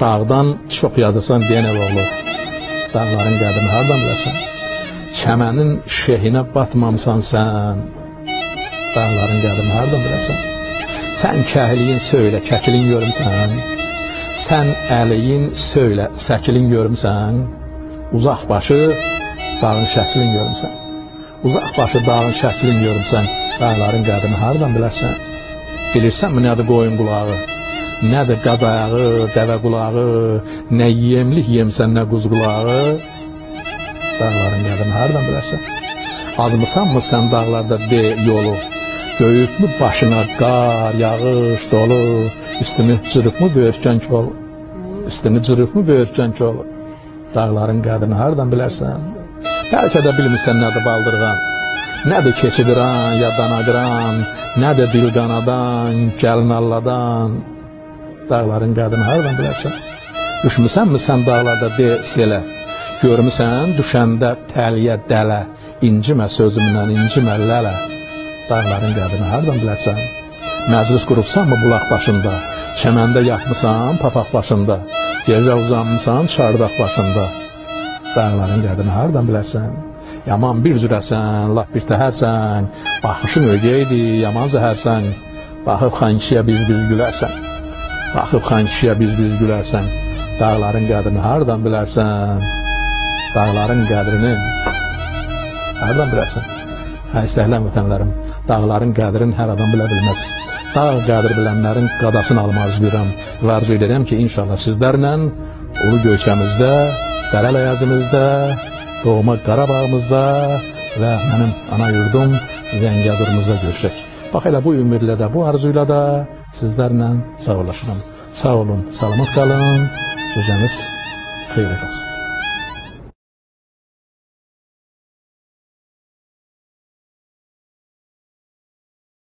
Dağdan çox yadırsan deyən oğlu, dağların qədrini hardan bilərsən? Çəmənin şehinə batmamsan sən, dağların qədrini hardan bilərsən? Sən kəhliyin söylə, kəkilin görümsən, sən əliyin söylə, səkilin görümsən, uzaq başı dağın şəklin görümsən, uzaq başı dağın şəklin görümsən, dağların qədrini hardan bilərsən? Bilirsənmi nədir qoyun qulağı, nədir qaz ayağı, dəvə qulağı, nə yemlik yemsən, nə quz qulağı, dağların qədrini hardan bilərsən? Azmısanmı sən dağlarda de yolu, böyütmü başına qar, yağış dolu, üstünü cırıfmı böyürkən kolu, üstünü cırıfmı böyürkən kolu, dağların qədrini hardan bilərsən? Bəlkə də bilmirsən nədir baldırğan, nədir keçidiran, ya danaqıran, nədir dilqanadan, gəlin alladan, dağların qədrini hardan bilərsən? Düşmüsənmi sən dağlarda de selə, görmüsən düşəndə təliyə dələ, incimə sözümdən, incimə lələ, dağların qədrini hardan bilərsən? Məclis qurubsanmı bulaq başında, çəməndə yatmısan papaq başında, gecə uzanmısan çardaq başında, dağların qədrini hardan bilərsən? Yaman bir cürəsən, laf bir təhərsən, baxışın ögeydi, yaman zəhərsən, baxıb xan kişiyə biz gülərsən, baxıb xan kişiyə biz gülərsən, dağların qədrini hardan bilərsən? Dağların qədrini hardan bilərsən? Əzizləyən vətənlərim, dağların qədrini hər adam bilə bilməz. Dağ qədir bilənlərin qadasını almaq arzulayıram və arzu edirəm ki, inşallah sizlərlə ulu Göyçəmizdə, Dərələyazımızda, doğma Qarabağımızda və mənim ana yurdum Zəngəzurumuzda görüşək. Bax elə bu ümidlə də, bu arzuyla da sizlərlə sağollaşıram. Sağ olun, salamat qalın, gecəniz xeyirli olsun.